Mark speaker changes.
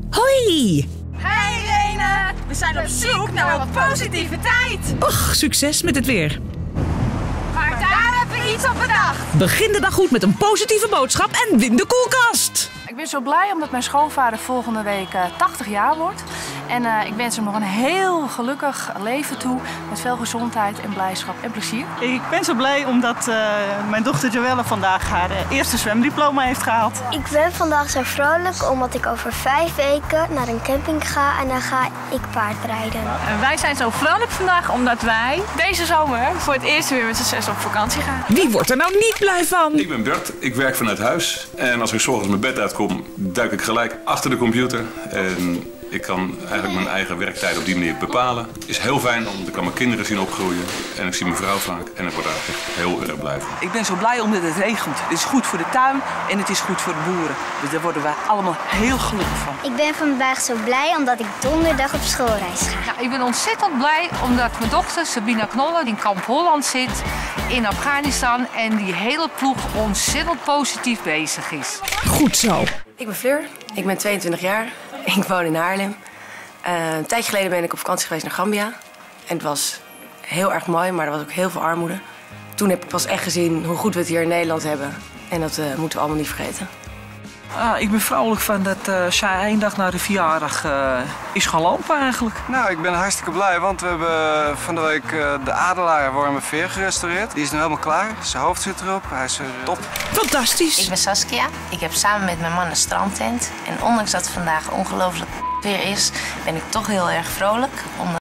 Speaker 1: Hoi!
Speaker 2: Hey Irene, we zijn op zoek naar wat positiviteit.
Speaker 1: Och, succes met het weer.
Speaker 2: Maar daar hebben we iets op bedacht.
Speaker 1: Begin de dag goed met een positieve boodschap en win de koelkast.
Speaker 3: Ik ben zo blij omdat mijn schoonvader volgende week 80 jaar wordt. En ik wens hem nog een heel gelukkig leven toe. Met veel gezondheid en blijdschap en plezier.
Speaker 4: Ik ben zo blij omdat mijn dochter Joelle vandaag haar eerste zwemdiploma heeft gehaald.
Speaker 5: Ik ben vandaag zo vrolijk omdat ik over 5 weken naar een camping ga en dan ga ik paardrijden.
Speaker 3: En wij zijn zo vrolijk vandaag omdat wij deze zomer voor het eerst weer met z'n 6 op vakantie gaan.
Speaker 1: Wie wordt er nou niet blij van?
Speaker 6: Ik ben Bert, ik werk vanuit huis. En als ik 's ochtends mijn bed uitkom, duik ik gelijk achter de computer. En ik kan eigenlijk mijn eigen werktijd op die manier bepalen. Is heel fijn, want ik kan mijn kinderen zien opgroeien. En ik zie mijn vrouw vaak en ik word daar echt heel erg blij van.
Speaker 7: Ik ben zo blij omdat het regent. Het is goed voor de tuin en het is goed voor de boeren. Dus daar worden wij allemaal heel gelukkig van.
Speaker 5: Ik ben vandaag zo blij omdat ik donderdag op schoolreis ga.
Speaker 8: Nou, ik ben ontzettend blij omdat mijn dochter Sabina Knollen in Kamp Holland zit in Afghanistan en die hele ploeg ontzettend positief bezig is.
Speaker 1: Goed zo.
Speaker 9: Ik ben Fleur, ik ben 22 jaar, ik woon in Haarlem. Een tijdje geleden ben ik op vakantie geweest naar Gambia. En het was heel erg mooi, maar er was ook heel veel armoede. Toen heb ik pas echt gezien hoe goed we het hier in Nederland hebben. En dat moeten we allemaal niet vergeten.
Speaker 7: Ik ben vrolijk van dat zij één dag naar de verjaardag is gaan lopen eigenlijk.
Speaker 10: Nou, ik ben hartstikke blij, want we hebben van de week de Adelaar Wormerveer gerestaureerd. Die is nu helemaal klaar, zijn hoofd zit erop, hij is top.
Speaker 1: Fantastisch.
Speaker 11: Ik ben Saskia, ik heb samen met mijn man een strandtent. En ondanks dat het vandaag ongelooflijk weer is, ben ik toch heel erg vrolijk.